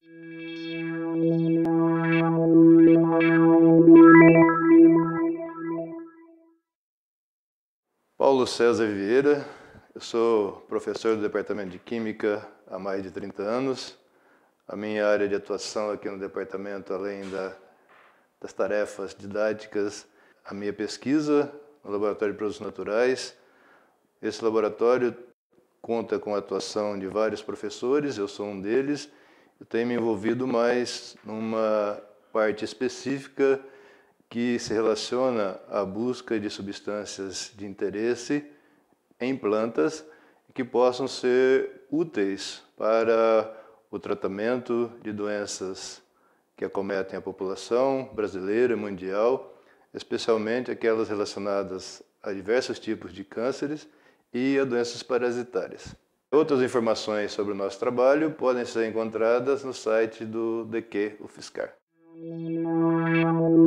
Paulo César Vieira, eu sou professor do Departamento de Química há mais de 30 anos. A minha área de atuação aqui no departamento, além das tarefas didáticas, a minha pesquisa no Laboratório de Produtos Naturais. Esse laboratório conta com a atuação de vários professores, eu sou um deles. Eu tenho me envolvido mais numa parte específica que se relaciona à busca de substâncias de interesse em plantas que possam ser úteis para o tratamento de doenças que acometem a população brasileira e mundial, especialmente aquelas relacionadas a diversos tipos de cânceres e a doenças parasitárias. Outras informações sobre o nosso trabalho podem ser encontradas no site do DQ UFSCar.